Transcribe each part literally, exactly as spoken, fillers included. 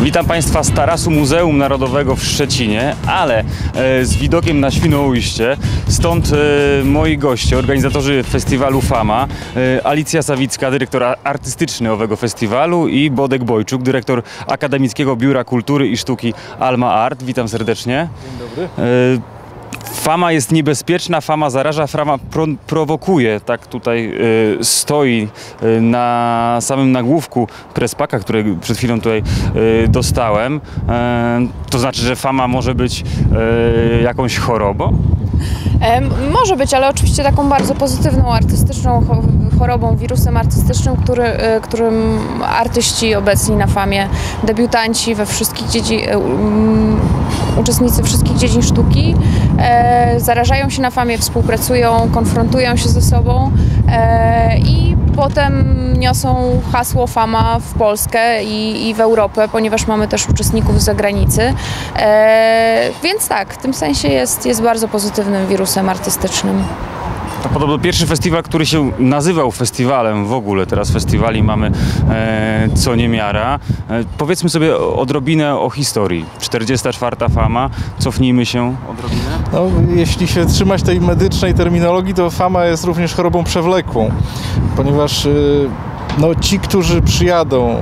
Witam Państwa z tarasu Muzeum Narodowego w Szczecinie, ale e, z widokiem na Świnoujście. Stąd e, moi goście, organizatorzy festiwalu Fama, e, Alicja Sawicka, dyrektor artystyczny owego festiwalu, i Bodek Bojczuk, dyrektor Akademickiego Biura Kultury i Sztuki Alma Art. Witam serdecznie. Dzień dobry. E, Fama jest niebezpieczna, fama zaraża, fama pro prowokuje. Tak tutaj y, stoi y, na samym nagłówku prespaka, który przed chwilą tutaj y, dostałem. Y, to znaczy, że fama może być y, jakąś chorobą? E, może być, ale oczywiście taką bardzo pozytywną, artystyczną chorobą, wirusem artystycznym, który, y, którym artyści obecni na Famie, debiutanci we wszystkich dziedzinach, uczestnicy wszystkich dziedzin sztuki e, zarażają się na Famie, współpracują, konfrontują się ze sobą e, i potem niosą hasło Fama w Polskę i, i w Europę, ponieważ mamy też uczestników z zagranicy. E, więc tak, w tym sensie jest, jest bardzo pozytywnym wirusem artystycznym. To podobno pierwszy festiwal, który się nazywał festiwalem w ogóle. Teraz festiwali mamy e, co niemiara. E, powiedzmy sobie odrobinę o historii. czterdziesta czwarta Fama. Cofnijmy się odrobinę. No, jeśli się trzymać tej medycznej terminologii, to Fama jest również chorobą przewlekłą, ponieważ no, ci, którzy przyjadą,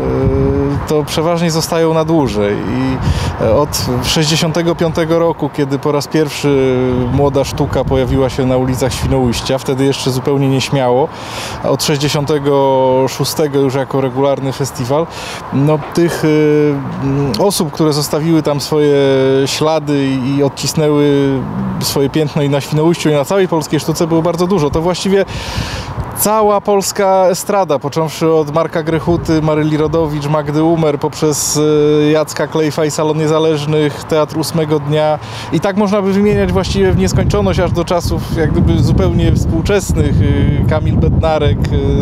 to przeważnie zostają na dłużej i od sześćdziesiątego piątego roku, kiedy po raz pierwszy młoda sztuka pojawiła się na ulicach Świnoujścia, wtedy jeszcze zupełnie nieśmiało, a od sześćdziesiątego szóstego już jako regularny festiwal, no tych y, osób, które zostawiły tam swoje ślady i odcisnęły swoje piętno i na Świnoujściu, i na całej polskiej sztuce było bardzo dużo. To właściwie cała polska estrada, począwszy od Marka Grechuty, Maryli Rodowicz, Magdy Umer, poprzez Jacka Klejfa i Salon Niezależnych, Teatr Ósmego Dnia, i tak można by wymieniać właściwie w nieskończoność, aż do czasów jak gdyby zupełnie współczesnych. Kamil Bednarek.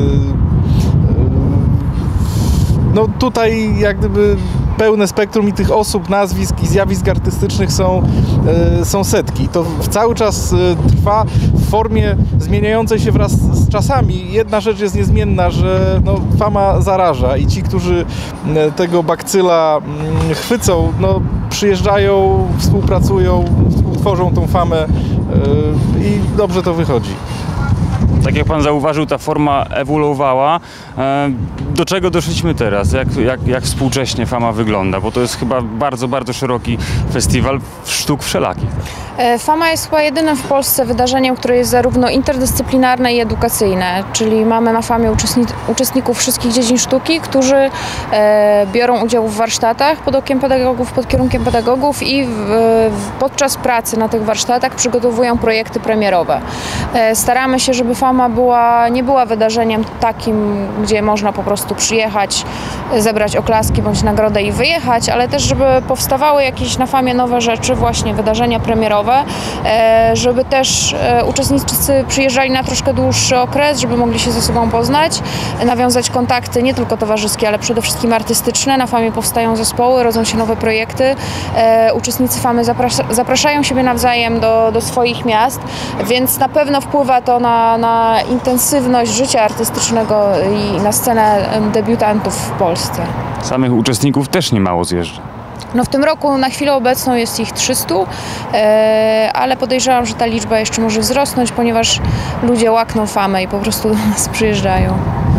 No tutaj jak gdyby pełne spektrum i tych osób, nazwisk i zjawisk artystycznych są, e, są setki. To cały czas e, trwa w formie zmieniającej się wraz z czasami. Jedna rzecz jest niezmienna, że no, Fama zaraża i ci, którzy e, tego bakcyla m, chwycą, no, przyjeżdżają, współpracują, współtworzą tą Famę e, i dobrze to wychodzi. Tak jak Pan zauważył, ta forma ewoluowała. Do czego doszliśmy teraz? Jak, jak, jak współcześnie Fama wygląda? Bo to jest chyba bardzo, bardzo szeroki festiwal sztuk wszelakich. Fama jest chyba jedynym w Polsce wydarzeniem, które jest zarówno interdyscyplinarne i edukacyjne, czyli mamy na Famie uczestników wszystkich dziedzin sztuki, którzy e, biorą udział w warsztatach pod okiem pedagogów, pod kierunkiem pedagogów i w, w, podczas pracy na tych warsztatach przygotowują projekty premierowe. E, staramy się, żeby Fama była, nie była wydarzeniem takim, gdzie można po prostu przyjechać, zebrać oklaski bądź nagrodę i wyjechać, ale też, żeby powstawały jakieś na Famie nowe rzeczy, właśnie wydarzenia premierowe, żeby też uczestnicy przyjeżdżali na troszkę dłuższy okres, żeby mogli się ze sobą poznać, nawiązać kontakty nie tylko towarzyskie, ale przede wszystkim artystyczne. Na Famie powstają zespoły, rodzą się nowe projekty. Uczestnicy Famy zaprasza, zapraszają siebie nawzajem do, do swoich miast, więc na pewno wpływa to na, na intensywność życia artystycznego i na scenę debiutantów w Polsce. Samych uczestników też niemało zjeżdża. No w tym roku na chwilę obecną jest ich trzysta, e, ale podejrzewam, że ta liczba jeszcze może wzrosnąć, ponieważ ludzie łakną Famę i po prostu do nas przyjeżdżają.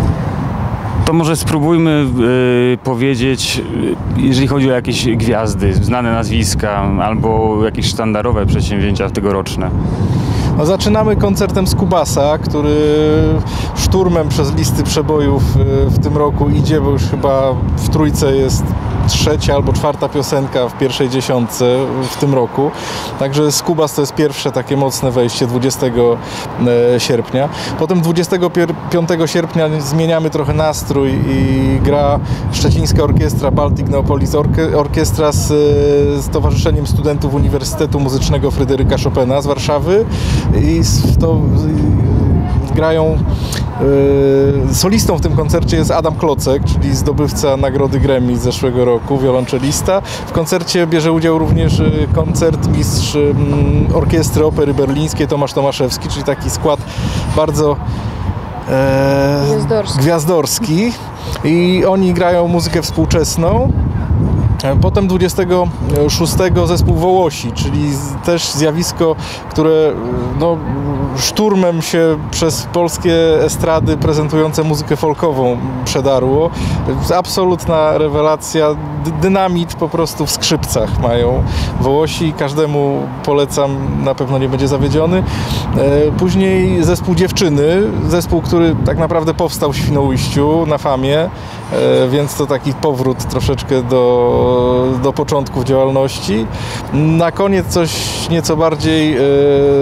To może spróbujmy y, powiedzieć, jeżeli chodzi o jakieś gwiazdy, znane nazwiska albo jakieś sztandarowe przedsięwzięcia tegoroczne. No, zaczynamy koncertem Skubasa, który szturmem przez listy przebojów w tym roku idzie, bo już chyba w trójce jest trzecia albo czwarta piosenka w pierwszej dziesiątce w tym roku. Także Skubas to jest pierwsze takie mocne wejście dwudziestego sierpnia. Potem dwudziestego piątego sierpnia zmieniamy trochę nastrój i gra szczecińska orkiestra Baltic Neopolis Orke Orkiestra z, z Towarzyszeniem Studentów Uniwersytetu Muzycznego Fryderyka Chopina z Warszawy. I to grają yy, solistą w tym koncercie jest Adam Klocek, czyli zdobywca nagrody Grammy z zeszłego roku, wiolonczelista. W koncercie bierze udział również koncertmistrz yy, Orkiestry Opery Berlińskiej Tomasz Tomaszewski, czyli taki skład bardzo Gwiazdorski. gwiazdorski. I oni grają muzykę współczesną. Potem dwudziestego szóstego zespół Wołosi, czyli z- też zjawisko, które no, szturmem się przez polskie estrady prezentujące muzykę folkową przedarło. Absolutna rewelacja, dy- dynamit po prostu w skrzypcach mają Wołosi. Każdemu polecam, na pewno nie będzie zawiedziony. E, Później zespół Dziewczyny, zespół, który tak naprawdę powstał w Świnoujściu na Famie, e, więc to taki powrót troszeczkę do do początków działalności. Na koniec coś nieco bardziej e,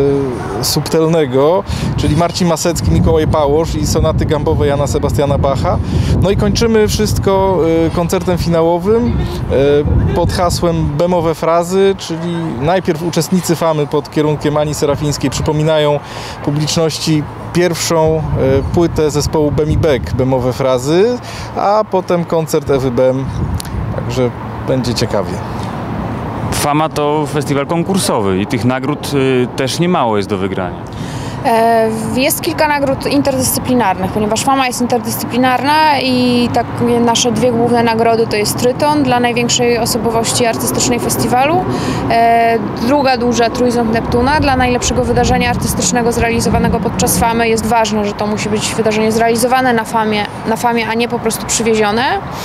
subtelnego, czyli Marcin Masecki, Mikołaj Pałosz i sonaty gambowe Jana Sebastiana Bacha. No i kończymy wszystko e, koncertem finałowym e, pod hasłem Bemowe frazy, czyli najpierw uczestnicy Famy pod kierunkiem Ani Serafińskiej przypominają publiczności pierwszą e, płytę zespołu Bem i Bek, Bemowe frazy, a potem koncert Ewy Bem. Także będzie ciekawie. Fama to festiwal konkursowy i tych nagród y, też niemało jest do wygrania. E, Jest kilka nagród interdyscyplinarnych, ponieważ Fama jest interdyscyplinarna i tak nasze dwie główne nagrody to jest Tryton dla największej osobowości artystycznej festiwalu, e, druga duża Trójząb Neptuna dla najlepszego wydarzenia artystycznego zrealizowanego podczas Famy. Jest ważne, że to musi być wydarzenie zrealizowane na Famie, na Famie, a nie po prostu przywiezione.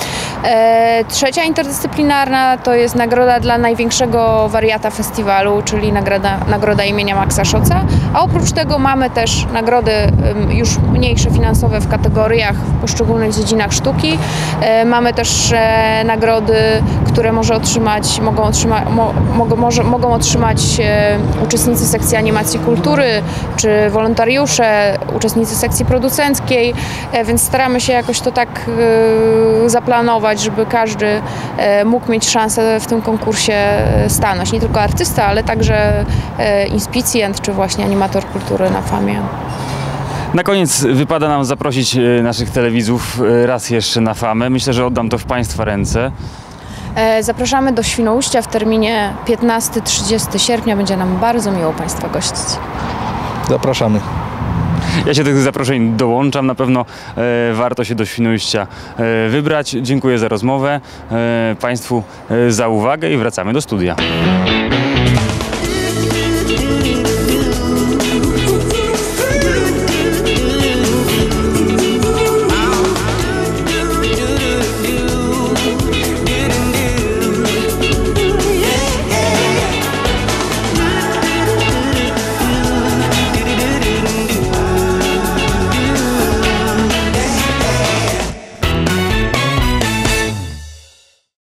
E, Trzecia interdyscyplinarna to jest nagroda dla największego wariata festiwalu, czyli nagroda, nagroda imienia Maxa Szoca, a oprócz tego mamy też nagrody ym, już mniejsze finansowe w kategoriach w poszczególnych dziedzinach sztuki. E, Mamy też e, nagrody, które może otrzymać, mogą, otrzyma, mo, mogą, może, mogą otrzymać e, uczestnicy sekcji animacji kultury, czy wolontariusze, uczestnicy sekcji producenckiej, e, więc staramy się jakoś to tak e, zaplanować, żeby każdy e, mógł mieć szansę w tym konkursie e, stanąć. Nie tylko artysta, ale także e, inspicjent, czy właśnie animator kultury na Famie. Na koniec wypada nam zaprosić y, naszych telewidzów y, raz jeszcze na Famę. Myślę, że oddam to w Państwa ręce. E, Zapraszamy do Świnoujścia w terminie piętnastego do trzydziestego sierpnia. Będzie nam bardzo miło Państwa gościć. Zapraszamy. Ja się do tych zaproszeń dołączam. Na pewno e, warto się do Świnoujścia e, wybrać. Dziękuję za rozmowę, e, Państwu e, za uwagę i wracamy do studia.